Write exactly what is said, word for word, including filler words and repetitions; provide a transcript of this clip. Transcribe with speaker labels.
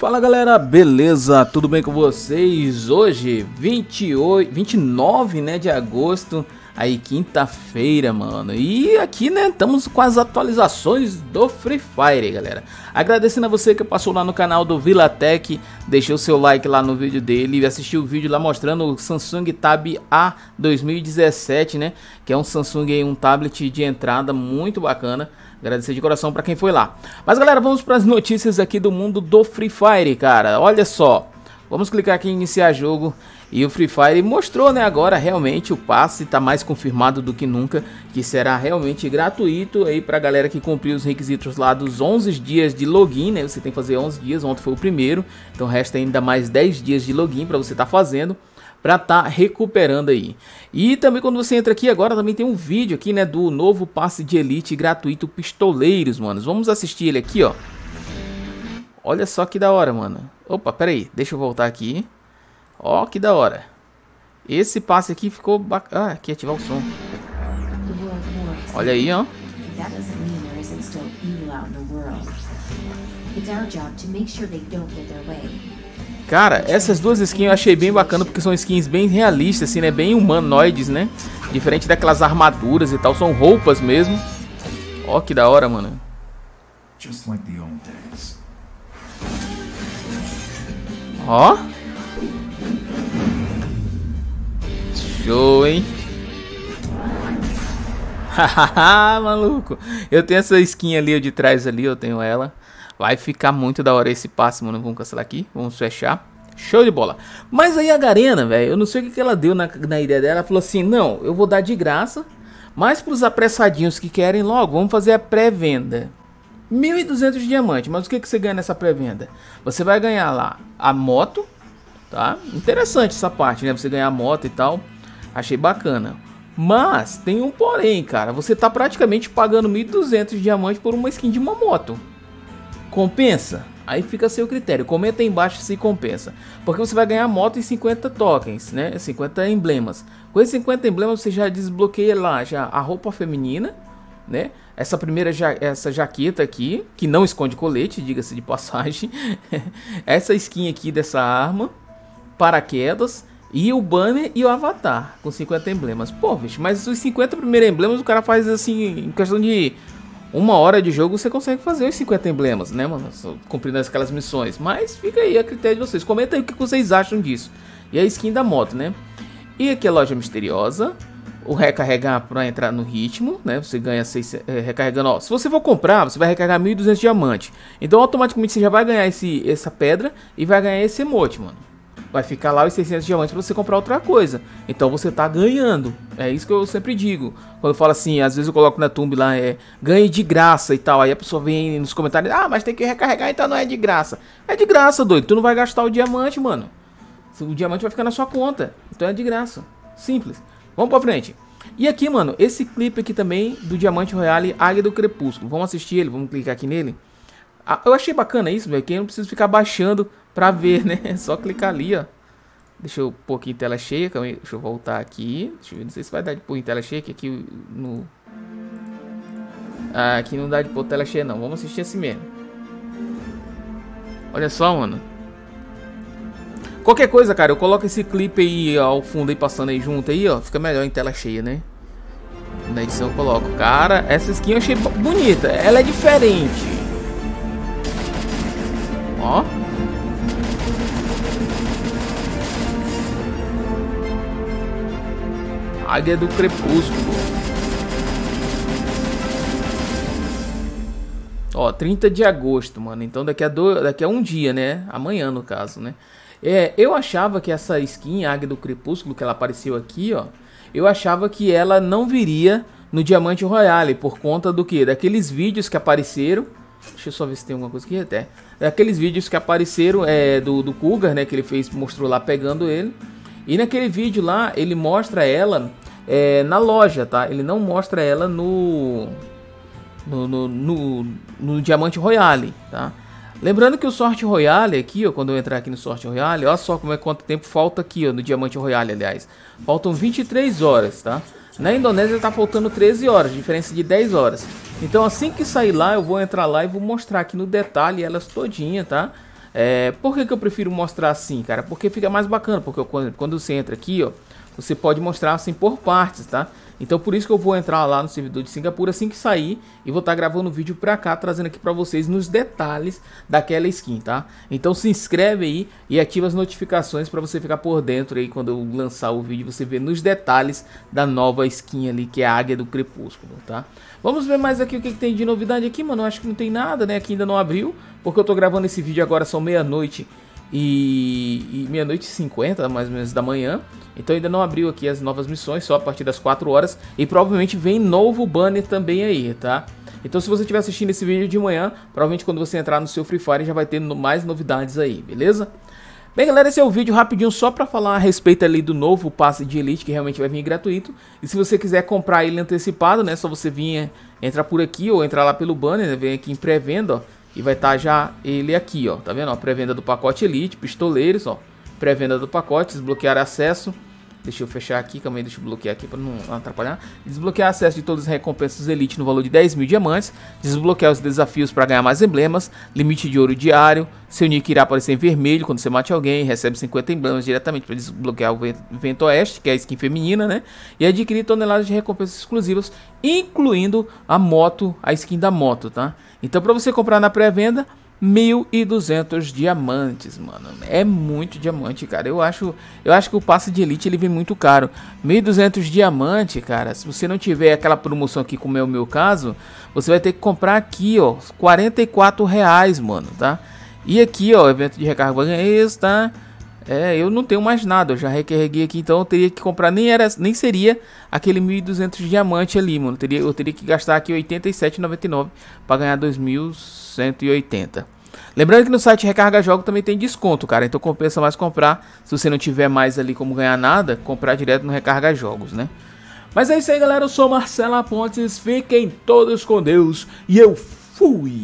Speaker 1: Fala galera, beleza? Tudo bem com vocês? Hoje, vinte e oito, vinte e nove, né, de agosto, aí quinta-feira, mano. E aqui, né, estamos com as atualizações do Free Fire, galera. Agradecendo a você que passou lá no canal do Vilatec, deixou seu like lá no vídeo dele e assistiu o vídeo lá mostrando o Samsung Tab A dois mil e dezessete, né, que é um Samsung aí, um tablet de entrada muito bacana. Agradecer de coração pra quem foi lá. Mas galera, vamos para as notícias aqui do mundo do Free Fire, cara. Olha só, vamos clicar aqui em iniciar jogo. E o Free Fire mostrou, né, agora realmente o passe tá mais confirmado do que nunca, que será realmente gratuito aí pra galera que cumpriu os requisitos lá dos onze dias de login, né? Você tem que fazer onze dias, ontem foi o primeiro, então resta ainda mais dez dias de login pra você tá fazendo, pra tá recuperando aí. E também quando você entra aqui agora, também tem um vídeo aqui, né, do novo passe de elite gratuito Pistoleiros, manos. Vamos assistir ele aqui, ó. Olha só que da hora, mano. Opa, pera aí, deixa eu voltar aqui. Ó, que da hora. Esse passe aqui ficou bacana. Ah, aqui ativar o som. Olha aí, ó. Cara, essas duas skins eu achei bem bacana porque são skins bem realistas, assim, né? Bem humanoides, né? Diferente daquelas armaduras e tal, são roupas mesmo. Ó, que da hora, mano. Ó. Show, hein? Hahaha, maluco. Eu tenho essa skin ali, de trás ali, eu tenho ela. Vai ficar muito da hora esse passe, mano. Vamos cancelar aqui, vamos fechar. Show de bola. Mas aí a Garena, velho, eu não sei o que, que ela deu na, na ideia dela. Ela falou assim, não, eu vou dar de graça. Mas pros apressadinhos que querem logo, vamos fazer a pré-venda. mil e duzentos diamantes, mas o que, que você ganha nessa pré-venda? Você vai ganhar lá a moto, tá? Interessante essa parte, né? Você ganhar a moto e tal. Achei bacana. Mas tem um porém, cara. Você tá praticamente pagando mil e duzentos diamantes por uma skin de uma moto. Compensa? Aí fica a seu critério. Comenta aí embaixo se compensa. Porque você vai ganhar moto e cinquenta tokens, né? cinquenta emblemas. Com esses cinquenta emblemas você já desbloqueia lá já a roupa feminina, né? Essa primeira ja essa jaqueta aqui, que não esconde colete, diga-se de passagem. Essa skin aqui dessa arma, paraquedas. E o banner e o avatar com cinquenta emblemas. Pô, bicho, mas os cinquenta primeiros emblemas o cara faz assim, em questão de uma hora de jogo você consegue fazer os cinquenta emblemas, né, mano? Cumprindo aquelas missões. Mas fica aí a critério de vocês. Comenta aí o que vocês acham disso. E a skin da moto, né? E aqui a loja misteriosa. O recarregar para entrar no ritmo, né? Você ganha seis, é, recarregando. Ó, se você for comprar, você vai recarregar mil e duzentos diamantes. Então automaticamente você já vai ganhar esse, essa pedra e vai ganhar esse emote, mano. Vai ficar lá os seiscentos diamantes para você comprar outra coisa. Então você tá ganhando. É isso que eu sempre digo. Quando eu falo assim, às vezes eu coloco na thumb lá, é ganhe de graça e tal. Aí a pessoa vem nos comentários, ah, mas tem que recarregar, então não é de graça. É de graça, doido. Tu não vai gastar o diamante, mano. O diamante vai ficar na sua conta. Então é de graça. Simples. Vamos pra frente. E aqui, mano, esse clipe aqui também do Diamante Royale Águia do Crepúsculo. Vamos assistir ele, vamos clicar aqui nele. Ah, eu achei bacana isso, velho, que eu não preciso ficar baixando pra ver, né? É só clicar ali, ó. Deixa eu pôr aqui em tela cheia, calma aí, deixa eu voltar aqui. Deixa eu ver, não sei se vai dar de pôr em tela cheia, que aqui no... Ah, aqui não dá de pôr tela cheia não, vamos assistir assim mesmo. Olha só, mano. Qualquer coisa, cara, eu coloco esse clipe aí ao fundo aí, passando aí junto aí, ó. Fica melhor em tela cheia, né? Na edição eu coloco. Cara, essa skin eu achei bonita, ela é diferente. Ó. Águia do Crepúsculo. Ó, trinta de agosto, mano. Então daqui a, do... daqui a um dia, né? Amanhã, no caso, né? É, eu achava que essa skin, Águia do Crepúsculo, que ela apareceu aqui, ó. Eu achava que ela não viria no Diamante Royale. Por conta do que? Daqueles vídeos que apareceram. Deixa eu só ver se tem alguma coisa aqui até. Daqueles vídeos que apareceram é, do, do Cougar, né? Que ele fez, mostrou lá pegando ele. E naquele vídeo lá, ele mostra ela é, na loja, tá? Ele não mostra ela no no, no, no, no Diamante Royale, tá? Lembrando que o Sorte Royale aqui, ó, quando eu entrar aqui no Sorte Royale, olha só como é quanto tempo falta aqui, ó, no Diamante Royale, aliás. Faltam vinte e três horas, tá? Na Indonésia tá faltando treze horas, diferença de dez horas. Então assim que sair lá, eu vou entrar lá e vou mostrar aqui no detalhe elas todinha, tá? É, por que que eu prefiro mostrar assim, cara? Porque fica mais bacana, porque eu, quando, quando você entra aqui, ó, você pode mostrar assim por partes, tá? Então por isso que eu vou entrar lá no servidor de Singapura assim que sair e vou estar tá gravando o vídeo pra cá, trazendo aqui pra vocês nos detalhes daquela skin, tá? Então se inscreve aí e ativa as notificações pra você ficar por dentro aí quando eu lançar o vídeo, você vê nos detalhes da nova skin ali, que é a Águia do Crepúsculo, tá? Vamos ver mais aqui o que, que tem de novidade aqui, mano. Eu acho que não tem nada, né? Aqui ainda não abriu, porque eu tô gravando esse vídeo agora, são meia-noite e, e meia-noite e cinquenta, mais ou menos, da manhã. Então ainda não abriu aqui as novas missões, só a partir das quatro horas. E provavelmente vem novo banner também aí, tá? Então se você estiver assistindo esse vídeo de manhã, provavelmente quando você entrar no seu Free Fire já vai ter mais novidades aí, beleza? Bem, galera, esse é o vídeo rapidinho só pra falar a respeito ali do novo passe de Elite, que realmente vai vir gratuito. E se você quiser comprar ele antecipado, né, só você vir entrar por aqui ou entrar lá pelo banner, né, vem aqui em pré-venda, ó. E vai estar já ele aqui, ó, tá vendo? Pré-venda do pacote Elite, pistoleiros, ó. Pré-venda do pacote, desbloquear acesso. Deixa eu fechar aqui, calma aí, deixa eu bloquear aqui para não atrapalhar. Desbloquear acesso de todas as recompensas Elite no valor de dez mil diamantes. Desbloquear os desafios para ganhar mais emblemas. Limite de ouro diário. Seu nick irá aparecer em vermelho quando você mate alguém. Recebe cinquenta emblemas diretamente para desbloquear o Vento Oeste, que é a skin feminina, né? E adquirir toneladas de recompensas exclusivas, incluindo a moto, a skin da moto, tá? Então para você comprar na pré-venda, mil e duzentos diamantes, mano. É muito diamante, cara. Eu acho, eu acho que o passe de Elite ele vem muito caro. mil e duzentos diamantes, cara. Se você não tiver aquela promoção aqui, como é o meu caso, você vai ter que comprar aqui, ó, quarenta e quatro reais, mano, tá? E aqui, ó, evento de recarga ganha esse, tá? É, eu não tenho mais nada, eu já recarreguei aqui, então eu teria que comprar, nem era, nem seria aquele mil e duzentos diamantes ali, mano. Eu teria, eu teria que gastar aqui oitenta e sete reais e noventa e nove centavos para ganhar dois mil cento e oitenta. Lembrando que no site Recarga Jogo também tem desconto, cara. Então compensa mais comprar. Se você não tiver mais ali como ganhar nada, comprar direto no Recarga Jogos, né? Mas é isso aí, galera. Eu sou Marcelo Pontes. Fiquem todos com Deus. E eu fui!